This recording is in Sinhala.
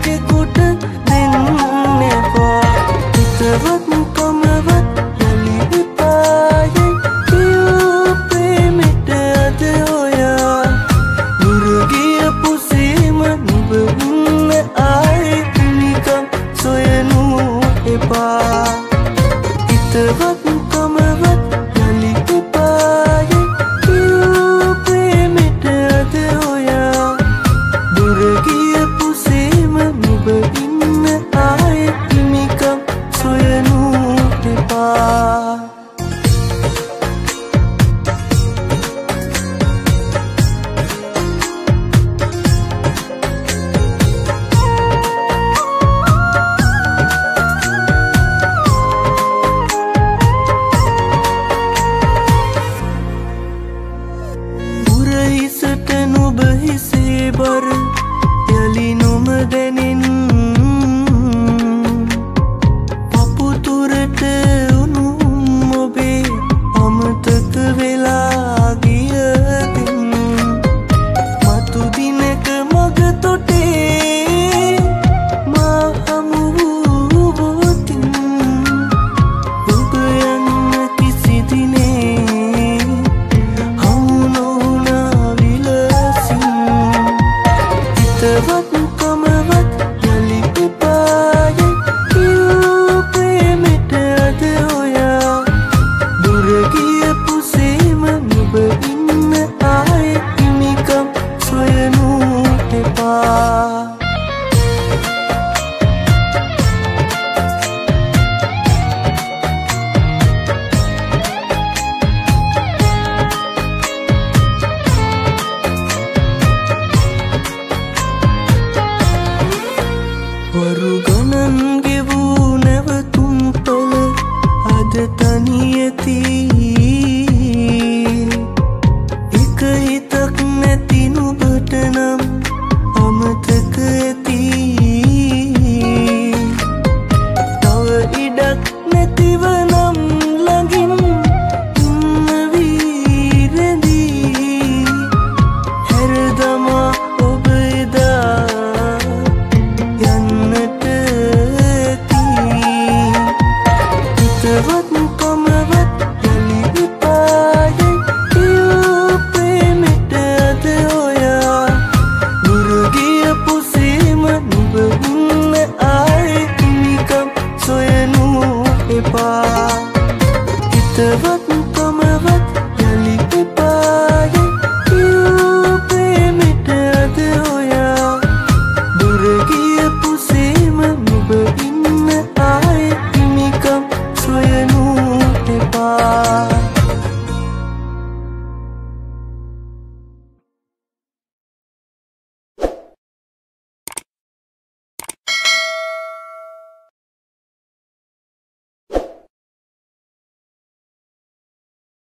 කෙනෙකුට දෙන්න එපා. හිතවත් කමවත් යලි එපායයි කියූ ප්‍රේමෙට අද ඔයා දුර ගියපු සීම නුඹ ඉන්න ආයේ නිකම් සොයනු එපා. හිතවත් කමවත් යලි එපායයි කියූ ප්‍රේමෙට අද ඔයා දුර ගියපු සීම නුඹ ඉන්න ආයේ නිකම් සොයනු එපා. උරහිසට නුඹ හිසේ බර යලි නොම දැනෙන් පපුතුරට උණුම් ඔබේ අමතක වෙලා ගියදින් මතු දිනක මග තොටේ මා හමු වූවොතින් ඔබ යන්න කිසි දිනේ හමු නොවුනා විලසින්. හිතවත් කමවත් යලි එපායයි කියූ ප්‍රේමෙට අද ඔයා දුර ගියපු සීම නුඹ ඉන්න ආයේ නිකම් සොයනු එපා. වරු ගණන